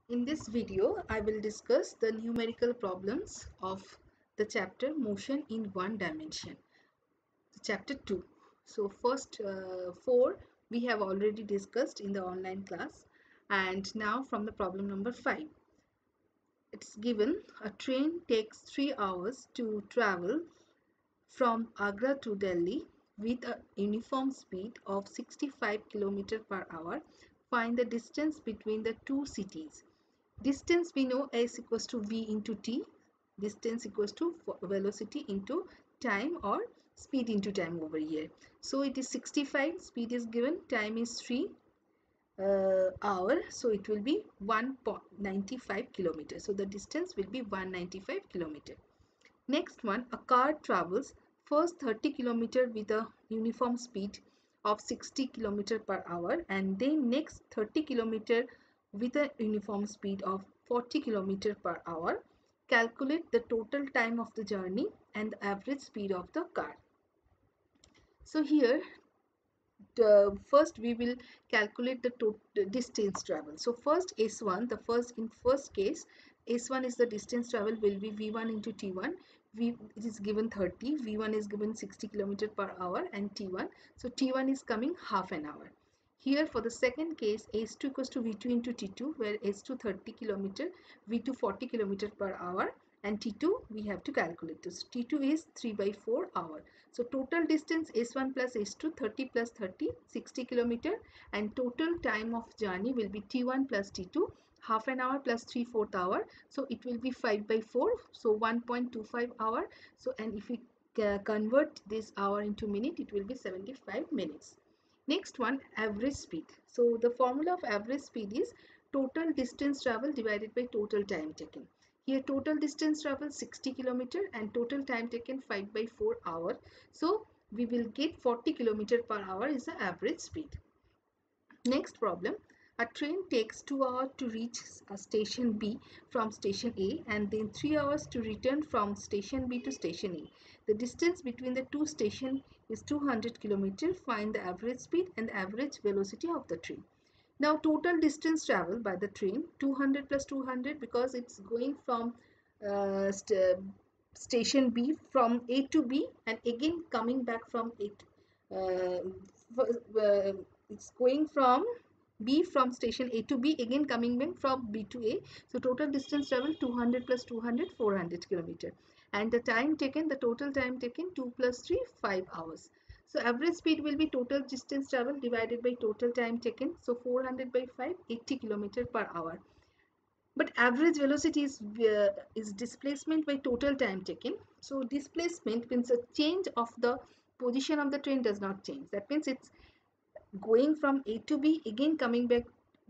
In this video, I will discuss the numerical problems of the chapter Motion in One Dimension, chapter 2. So first four we have already discussed in the online class, and now from the problem number 5. It's given a train takes 3 hours to travel from Agra to Delhi with a uniform speed of 65 km per hour. Find the distance between the two cities. Distance we know S equals to V into T. Distance equals to velocity into time, or speed into time over here. So it is 65, speed is given, time is 3 hour. So it will be 1.95 kilometers. So the distance will be 195 kilometers. Next one, a car travels first 30 km with a uniform speed of 60 km per hour, and then next 30 km with a uniform speed of 40 km per hour. Calculate the total time of the journey and the average speed of the car. So here first we will calculate the total distance travel. So first S1, in first case S1 is the distance travel will be V1 into T1. It is given 30, V1 is given 60 km per hour, and T1, so T1 is coming half an hour. Here for the second case, S2 equals to V2 into T2, where S2 30 km, V2 40 km per hour, and T2 we have to calculate this. T2 is 3 by 4 hour. So total distance S1 plus S2, 30 plus 30, 60 km, and total time of journey will be T1 plus T2, half an hour plus 3/4 hour. So it will be 5 by 4, so 1.25 hour. So and if we convert this hour into minute, it will be 75 minutes. Next one, average speed. So the formula of average speed is total distance travel divided by total time taken. Here total distance travel 60 km and total time taken 5 by 4 hour. So we will get 40 km per hour is the average speed. Next problem, a train takes 2 hours to reach a station B from station A, and then 3 hours to return from station B to station A. The distance between the two stations is 200 km. Find the average speed and the average velocity of the train. Now total distance traveled by the train 200 plus 200, because it's going from uh, st station B from A to B and again coming back from it. It's going from B from station A to B, again coming back from B to A. So total distance traveled 200 plus 200, 400 km. And the time taken, the total time taken 2 plus 3, 5 hours. So average speed will be total distance travel divided by total time taken. So 400 by 5, 80 km per hour. But average velocity is displacement by total time taken. So displacement means a change of the position of the train does not change. That means it's going from A to B, again coming back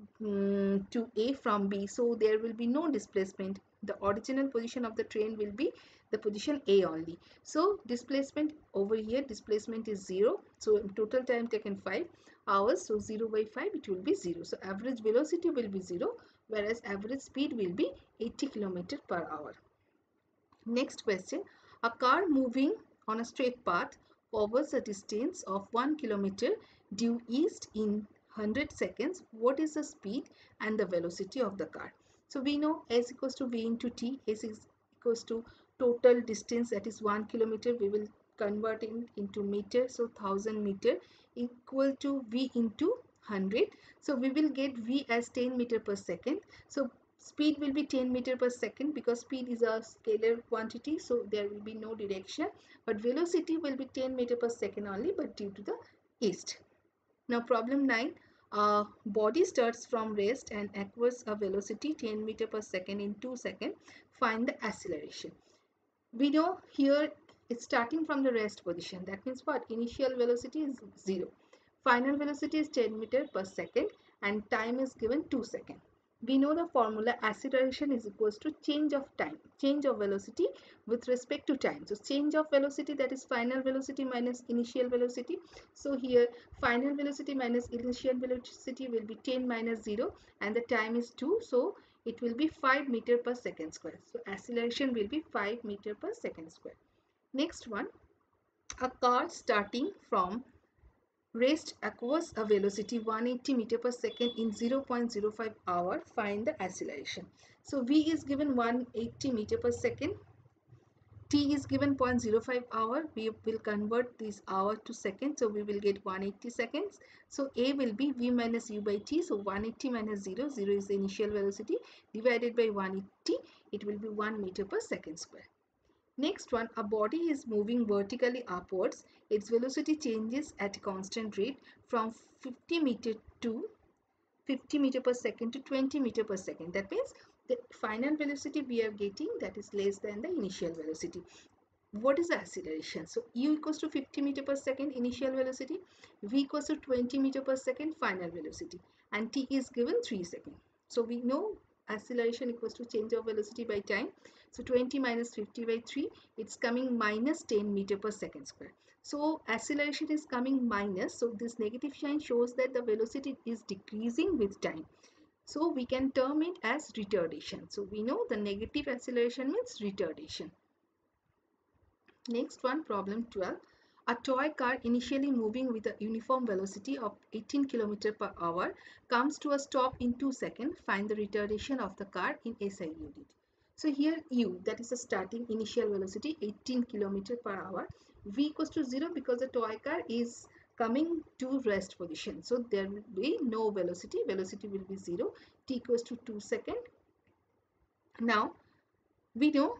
to A from B. So there will be no displacement. The original position of the train will be the position A only. So displacement over here, displacement is 0. So total time taken 5 hours. So 0 by 5, it will be 0. So average velocity will be 0, whereas average speed will be 80 km per hour. Next question, a car moving on a straight path covers a distance of 1 kilometer due east in 100 seconds. What is the speed and the velocity of the car? So we know S equals to V into T. S is equals to total distance, that is 1 kilometer. We will convert it into meter. So 1000 meter equal to V into 100. So we will get V as 10 meter per second. So speed will be 10 meter per second, because speed is a scalar quantity, so there will be no direction, but velocity will be 10 meter per second only, but due to the east. Now problem 9, body starts from rest and acquires a velocity 10 meter per second in 2 seconds. Find the acceleration. We know here it's starting from the rest position. That means what? Initial velocity is 0. Final velocity is 10 meter per second and time is given 2 seconds. We know the formula, acceleration is equals to change of time, change of velocity with respect to time. So change of velocity, that is final velocity minus initial velocity. So here final velocity minus initial velocity will be 10 minus 0 and the time is 2. So it will be 5 meter per second square. So acceleration will be 5 meter per second square. Next one, a car starting from Rest aqueous a velocity 180 meter per second in 0.05 hour. Find the acceleration. So V is given 180 meter per second. T is given 0.05 hour. We will convert this hour to seconds. So we will get 180 seconds. So A will be V minus U by T. So 180 minus 0. 0 is the initial velocity. Divided by 180. It will be 1 meter per second square. Next one, a body is moving vertically upwards. Its velocity changes at a constant rate from 50 meter to 50 meter per second to 20 meter per second. That means the final velocity we are getting, that is less than the initial velocity. What is the acceleration? So U equals to 50 meter per second initial velocity, V equals to 20 meter per second final velocity, and T is given 3 seconds. So we know acceleration equals to change of velocity by time. So 20 minus 50 by 3, it's coming minus 10 meter per second square. So acceleration is coming minus, so this negative sign shows that the velocity is decreasing with time. So we can term it as retardation. So we know the negative acceleration means retardation. Next one, problem 12. A toy car initially moving with a uniform velocity of 18 km per hour comes to a stop in 2 seconds. Find the retardation of the car in SI unit. So here U, that is the starting initial velocity 18 km per hour. V equals to 0 because the toy car is coming to rest position. So there will be no velocity. Velocity will be 0. T equals to 2 seconds. Now we know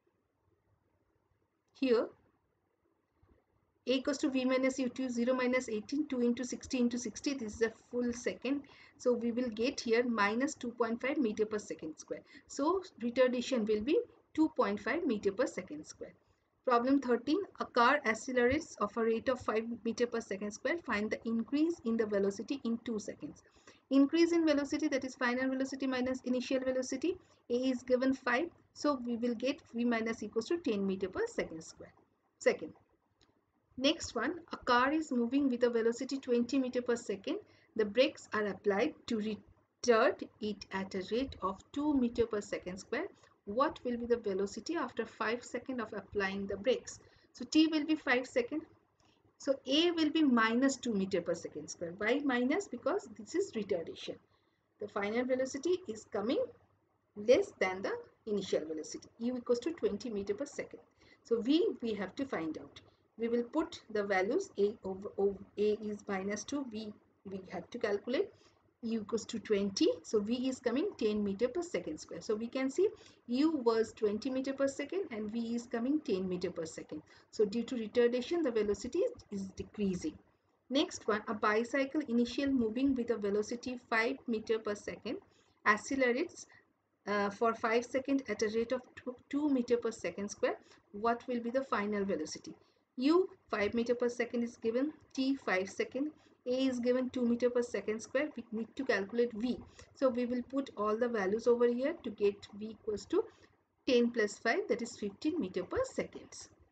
here A equals to V minus U2, 0 minus 18, 2 into 60 into 60. This is a full second. So we will get here minus 2.5 meter per second square. So retardation will be 2.5 meter per second square. Problem 13. A car accelerates of a rate of 5 meter per second square. Find the increase in the velocity in 2 seconds. Increase in velocity, that is final velocity minus initial velocity. A is given 5. So we will get V minus equals to 10 meter per second square. Second. Next one, a car is moving with a velocity 20 meter per second. The brakes are applied to retard it at a rate of 2 meter per second square. What will be the velocity after 5 seconds of applying the brakes? So T will be 5 seconds. So A will be minus 2 meter per second square. Why minus? Because this is retardation. The final velocity is coming less than the initial velocity. U equals to 20 meter per second. So V we have to find out. We will put the values A over A is minus 2, V we have to calculate. U equals to 20. So V is coming 10 meter per second square. So we can see U was 20 meter per second and V is coming 10 meter per second. So due to retardation, the velocity is decreasing. Next one, a bicycle initial moving with a velocity 5 meter per second accelerates for 5 seconds at a rate of 2 meter per second square. What will be the final velocity? U 5 meter per second is given, T 5 second, A is given 2 meter per second square. We need to calculate V. So we will put all the values over here to get V equals to 10 plus 5, that is 15 meter per second.